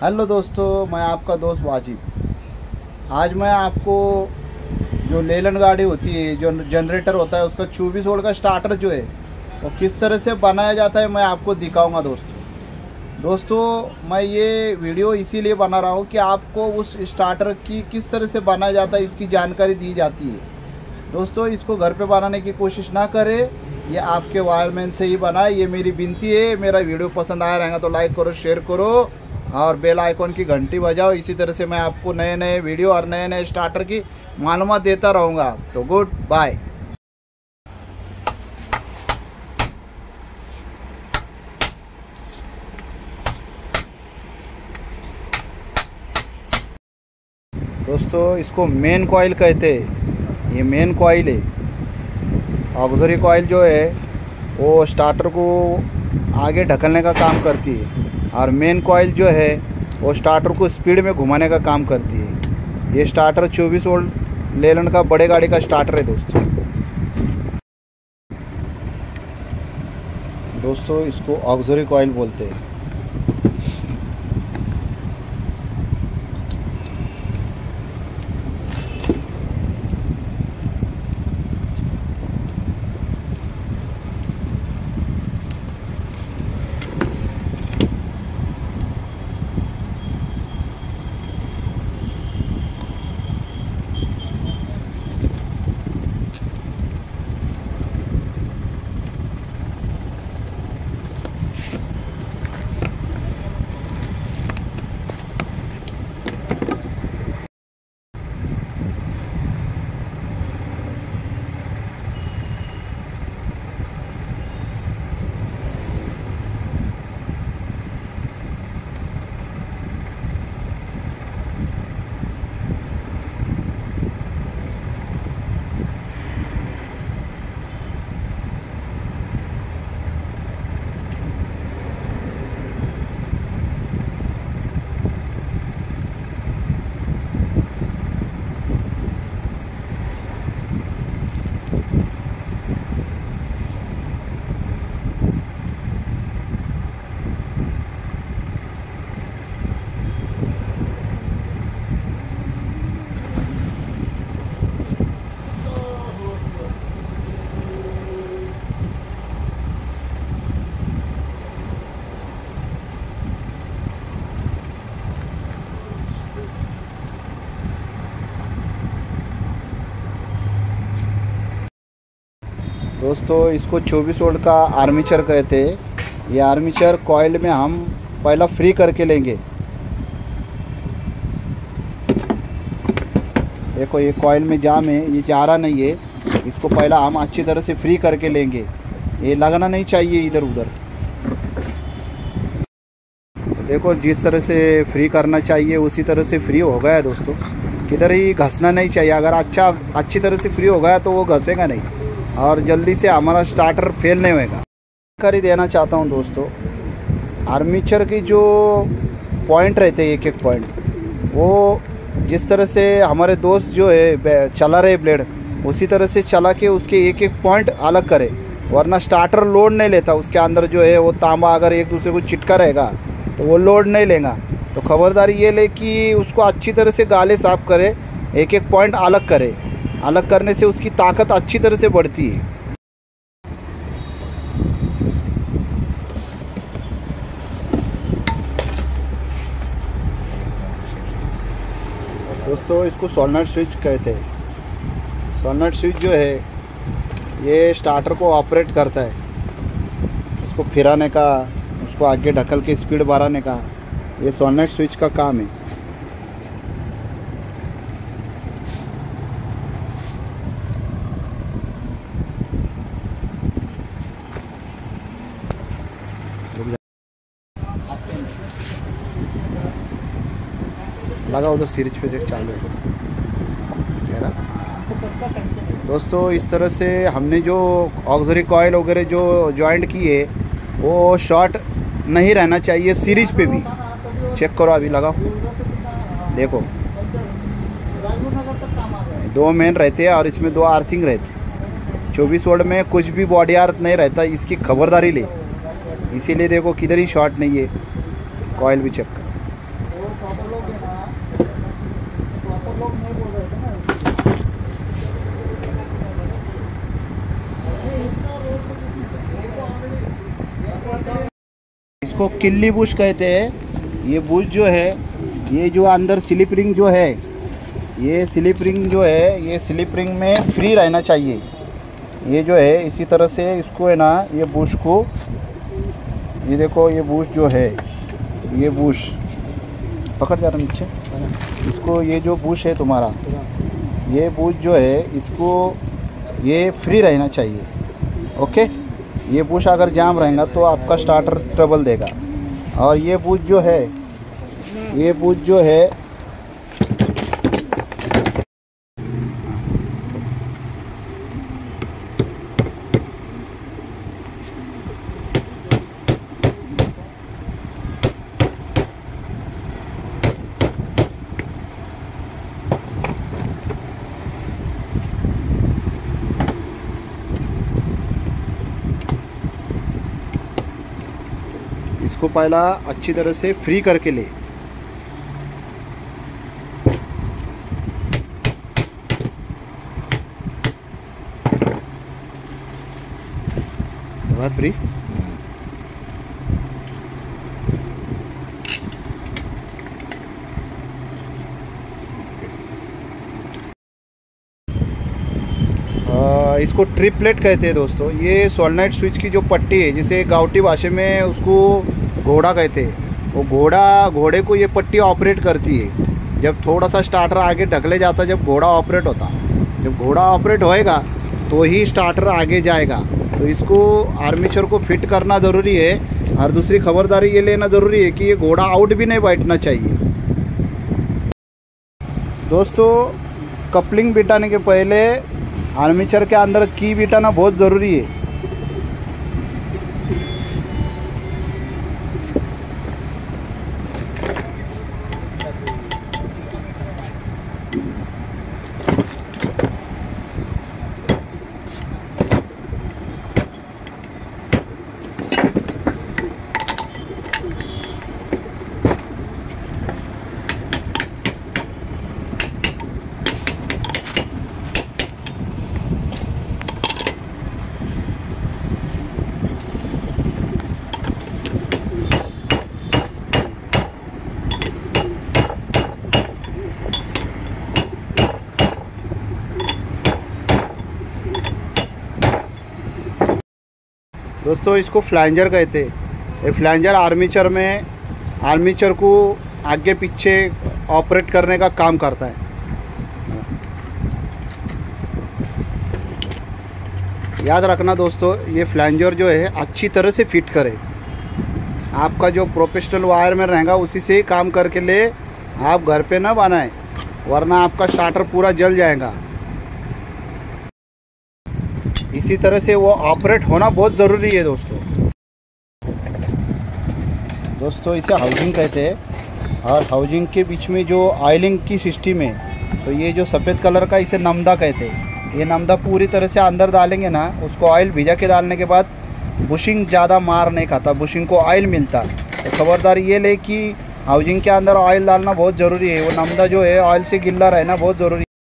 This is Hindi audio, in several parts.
हेलो दोस्तों, मैं आपका दोस्त वाजिद। आज मैं आपको जो लेलन गाड़ी होती है, जो जनरेटर होता है, उसका 24 वोल्ट का स्टार्टर जो है वो किस तरह से बनाया जाता है मैं आपको दिखाऊंगा दोस्तों। मैं ये वीडियो इसीलिए बना रहा हूँ कि आपको उस स्टार्टर की किस तरह से बनाया जाता है इसकी जानकारी दी जाती है। दोस्तों, इसको घर पे बनाने की कोशिश ना करें, ये आपके वायरमैन से ही बनाए, ये मेरी विनती है। मेरा वीडियो पसंद आया रहेगा तो लाइक करो, शेयर करो और बेल आइकॉन की घंटी बजाओ। इसी तरह से मैं आपको नए नए वीडियो और नए नए स्टार्टर की मालूमात देता रहूँगा। तो गुड बाय। दोस्तों, इसको मेन कॉइल कहते हैं। ये मेन कॉइल है। ऑक्सिलरी कॉइल जो है वो स्टार्टर को आगे ढकलने का काम करती है और मेन कॉइल जो है वो स्टार्टर को स्पीड में घुमाने का काम करती है। ये स्टार्टर 24 वोल्ट लेलन का बड़े गाड़ी का स्टार्टर है दोस्तों इसको ऑक्सिलरी कॉइल बोलते हैं। दोस्तों, इसको 24 वोल्ट का आर्मीचर कहते हैं। ये आर्मीचर कॉइल में हम पहला फ्री करके लेंगे। देखो, ये कॉइल में जाम है, ये जा रहा नहीं है। इसको पहला हम अच्छी तरह से फ्री करके लेंगे। ये लगना नहीं चाहिए इधर उधर। देखो, जिस तरह से फ्री करना चाहिए उसी तरह से फ्री हो गया है दोस्तों। किधर ही घसना नहीं चाहिए। अगर अच्छी तरह से फ्री हो गया तो वो घसेगा नहीं और जल्दी से हमारा स्टार्टर फेल नहीं होगा। जानकारी देना चाहता हूँ दोस्तों, आर्मीचर की जो पॉइंट रहते हैं, एक एक पॉइंट, वो जिस तरह से हमारे दोस्त जो है चला रहे ब्लेड, उसी तरह से चला के उसके एक एक पॉइंट अलग करे, वरना स्टार्टर लोड नहीं लेता। उसके अंदर जो है वो तांबा अगर एक दूसरे को चिटका रहेगा तो वो लोड नहीं लेगा। तो खबरदारी ये ले कि उसको अच्छी तरह से गाले साफ करे, एक एक पॉइंट अलग करे। अलग करने से उसकी ताकत अच्छी तरह से बढ़ती है। दोस्तों, इसको सोलेनॉइड स्विच कहते हैं। सोलेनॉइड स्विच जो है ये स्टार्टर को ऑपरेट करता है, उसको फिराने का, उसको आगे ढकल के स्पीड बढ़ाने का, ये सोलेनॉइड स्विच का काम है। लगा उधर सीरीज पे देख चालू है कह रहा। दोस्तों, इस तरह से हमने जो ऑक्सिलरी कॉइल वगैरह जो जॉइंट किए वो शॉर्ट नहीं रहना चाहिए। सीरीज पे भी चेक करो, अभी लगाओ, देखो 2 मेन रहते हैं और इसमें 2 अर्थिंग रहते हैं। 24 वोल्ट में कुछ भी बॉडी अर्थ नहीं रहता, इसकी खबरदारी ले। इसीलिए देखो किधर ही शॉर्ट नहीं है। कॉइल भी चेक कर। इसको किल्ली बुश कहते हैं। ये बुश जो है, ये जो अंदर स्लिप रिंग जो है, ये स्लिप रिंग जो है, ये स्लिप रिंग में फ्री रहना चाहिए। ये जो है इसी तरह से इसको है ना, ये बुश को, ये देखो ये बुश जो है, ये बुश पकड़ जा रहा नीचे इसको, ये जो बुश है तुम्हारा, ये बुश जो है इसको, ये फ्री रहना चाहिए। ओके, ये बुश अगर जाम रहेगा तो आपका स्टार्टर ट्रबल देगा। और ये बुश जो है, ये बुश जो है, इसको पहला अच्छी तरह से फ्री करके ले। फ्री इसको ट्रिपलेट कहते हैं दोस्तों। ये सोलेनोइड स्विच की जो पट्टी है, जिसे गाँवटी भाषा में उसको घोड़ा कहते हैं, वो घोड़े को ये पट्टी ऑपरेट करती है। जब थोड़ा सा स्टार्टर आगे ढकले जाता, जब घोड़ा ऑपरेट होता, जब घोड़ा ऑपरेट होएगा तो ही स्टार्टर आगे जाएगा। तो इसको आर्मेचर को फिट करना ज़रूरी है। और दूसरी खबरदारी ये लेना ज़रूरी है कि ये घोड़ा आउट भी नहीं बैठना चाहिए। दोस्तों, कपलिंग बिठाने के पहले आर्मेचर के अंदर की बिठाना बहुत ज़रूरी है। दोस्तों, इसको फ्लैंजर कहते हैं। ये फ्लैंजर आर्मेचर को आगे पीछे ऑपरेट करने का काम करता है। याद रखना दोस्तों, ये फ्लैंजर जो है अच्छी तरह से फिट करे। आपका जो प्रोफेशनल वायरमैन रहेगा उसी से ही काम करके ले, आप घर पे ना बनाएं, वरना आपका स्टार्टर पूरा जल जाएगा। इसी तरह से वो ऑपरेट होना बहुत ज़रूरी है दोस्तों, इसे हाउजिंग कहते हैं। और हाउजिंग के बीच में जो ऑयलिंग की सिस्टम है, तो ये जो सफ़ेद कलर का, इसे नमदा कहते हैं। ये नमदा पूरी तरह से अंदर डालेंगे ना, उसको ऑयल भिजा के डालने के बाद बुशिंग ज़्यादा मार नहीं खाता, बुशिंग को ऑयल मिलता। तो खबरदारी ये ले कि हाउजिंग के अंदर ऑयल डालना बहुत ज़रूरी है। वो नमदा जो है ऑयल से गिल्ला रहना बहुत ज़रूरी है।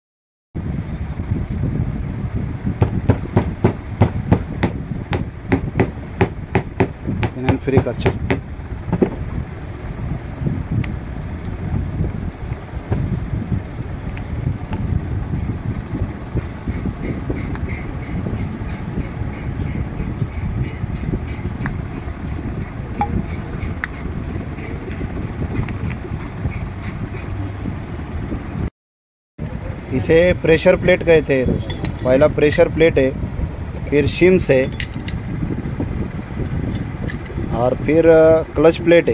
फ्री कर चल। इसे प्रेशर प्लेट कहते हैं दोस्तों। पहला प्रेशर प्लेट है, फिर शिम्स है, और फिर क्लच प्लेट है।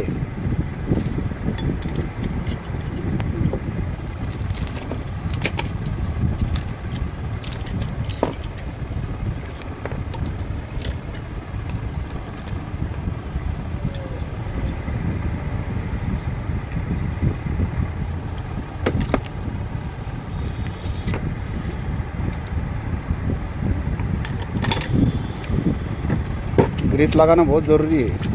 ग्रीस लगाना बहुत ज़रूरी है।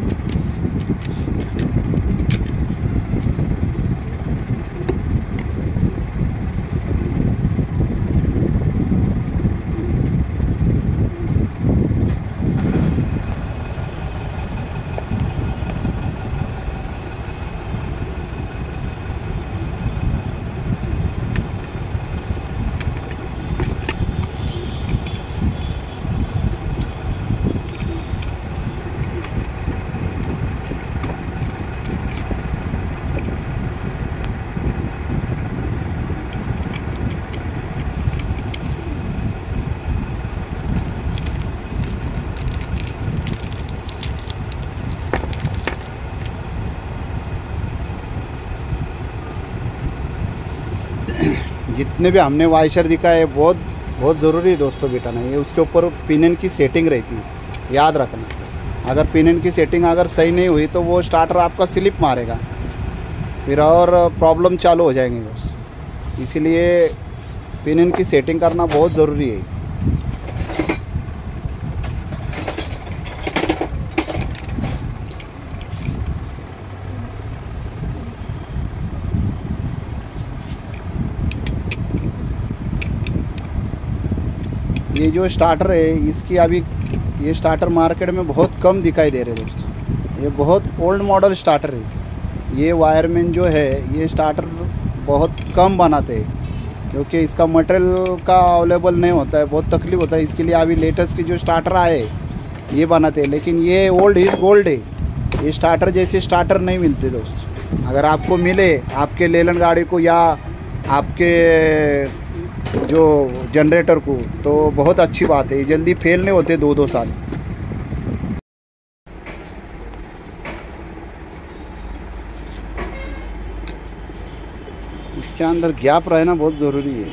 जितने भी हमने वाइशर दिखाए बहुत बहुत ज़रूरी है दोस्तों बिठाना। ये उसके ऊपर पिनियन की सेटिंग रहती है, याद रखना। अगर पिनियन की सेटिंग अगर सही नहीं हुई तो वो स्टार्टर आपका स्लिप मारेगा, फिर और प्रॉब्लम चालू हो जाएंगे दोस्तों। इसीलिए पिनियन की सेटिंग करना बहुत ज़रूरी है। ये जो स्टार्टर है इसकी अभी ये स्टार्टर मार्केट में बहुत कम दिखाई दे रहे दोस्तों। ये बहुत ओल्ड मॉडल स्टार्टर है। ये वायरमैन जो है ये स्टार्टर बहुत कम बनाते हैं, क्योंकि इसका मटेरियल का अवेलेबल नहीं होता है, बहुत तकलीफ होता है। इसके लिए अभी लेटेस्ट की जो स्टार्टर आए ये बनाते हैं, लेकिन ये ओल्ड इज गोल्ड है। ये स्टार्टर जैसे स्टार्टर नहीं मिलते दोस्तों। अगर आपको मिले आपके लेलन गाड़ी को या आपके जो जनरेटर को, तो बहुत अच्छी बात है। जल्दी फेल नहीं होते 2-2 साल। इसके अंदर गैप रहना बहुत ज़रूरी है।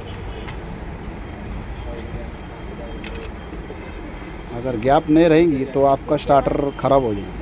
अगर गैप नहीं रहेंगी तो आपका स्टार्टर ख़राब हो जाएगा।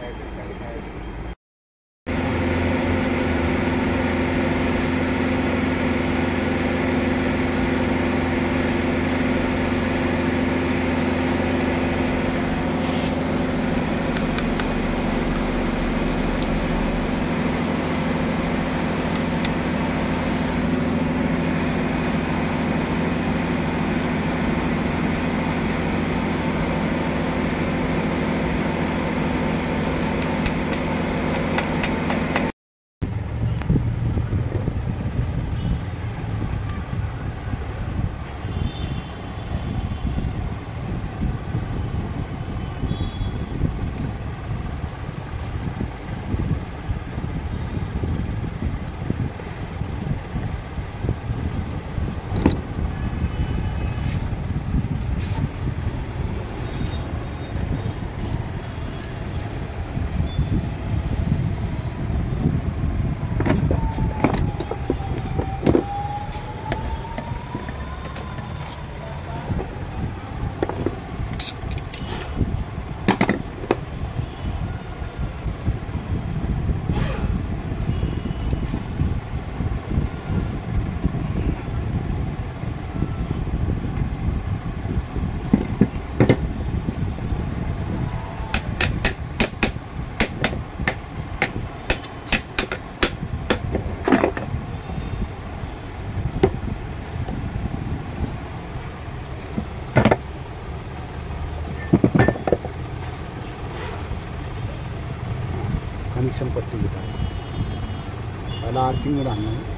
कनेक्शन पट्टी की तरह पहला आर्थिंग में डालना है।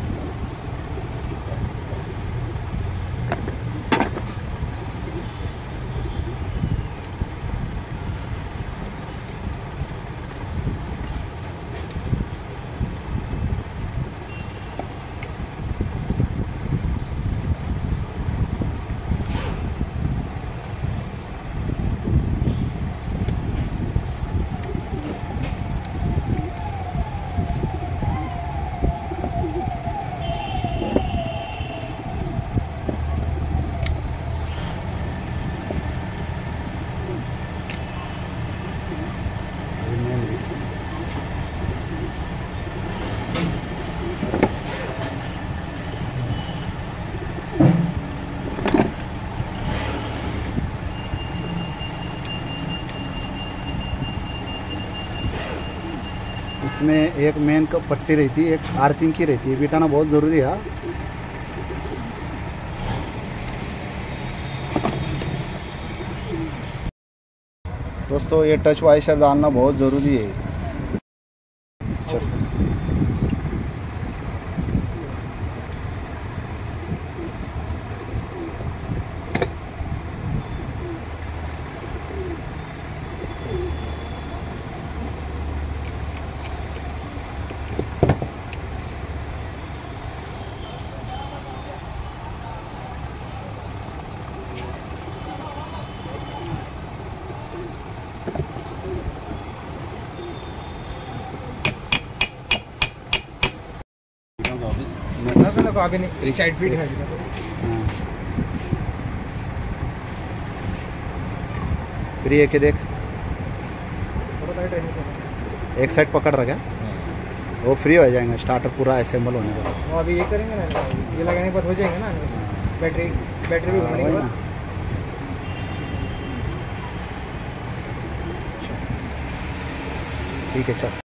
इसमें एक मेन का पट्टी रहती है, एक आर्थिंग की रहती है, बिठाना बहुत ज़रूरी है। दोस्तों ये टच वाइशर डालना बहुत ज़रूरी है। देखो अभी नहीं स्टार्ट भी है। फ्री है कि देख, एक साइड पकड़ रहा क्या, वो फ्री हो जाएगा स्टार्टर पूरा असेंबल होने के बाद। वो अभी ये करेंगे ना, ये लगाने के बाद हो जाएंगे ना बैटरी भी घूमने के बाद। ठीक है चल।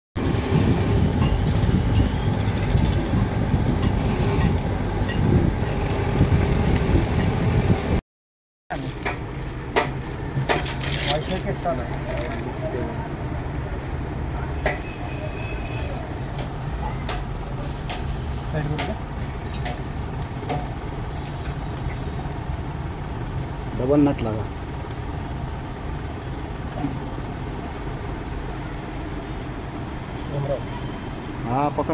के साथ डबल नट लगा। हाँ पकड़।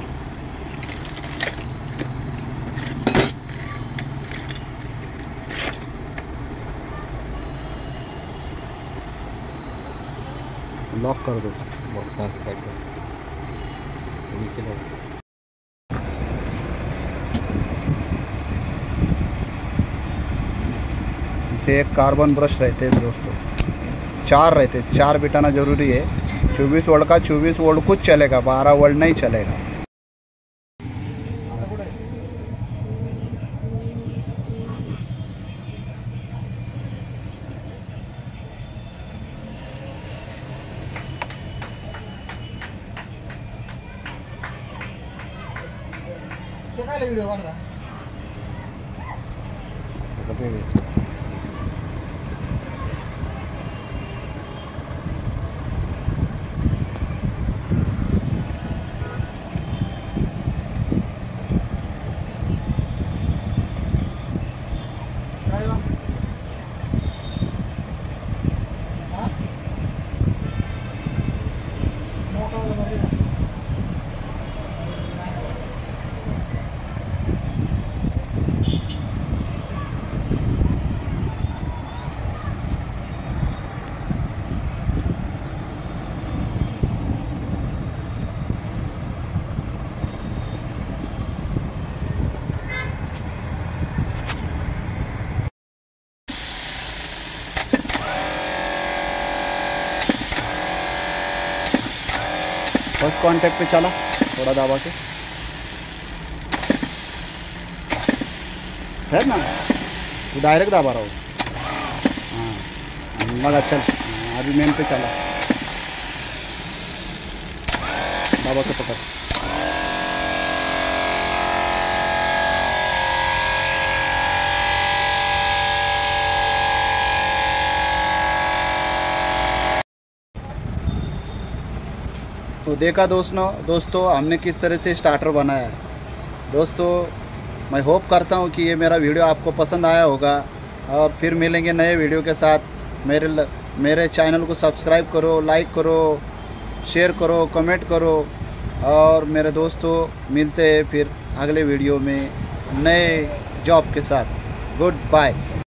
लॉक कर दो। इसे एक कार्बन ब्रश रहते हैं दोस्तों, 4 रहते, 4 बिठाना जरूरी है। 24 वोल्ट का 24 वोल्ट कुछ चलेगा, 12 वोल्ट नहीं चलेगा। वीडियो काढता फर्स्ट कांटेक्ट पे चला, थोड़ा दबा के है ना, तू डायरेक्ट दबा रहा हो। हाँ मगर चल, अभी मेन पे चला, दबा के पकड़। तो देखा दोस्तों हमने किस तरह से स्टार्टर बनाया है। दोस्तों मैं होप करता हूँ कि ये मेरा वीडियो आपको पसंद आया होगा, और फिर मिलेंगे नए वीडियो के साथ। मेरे चैनल को सब्सक्राइब करो, लाइक करो, शेयर करो, कमेंट करो, और मेरे दोस्तों मिलते हैं फिर अगले वीडियो में नए जॉब के साथ। Good bye.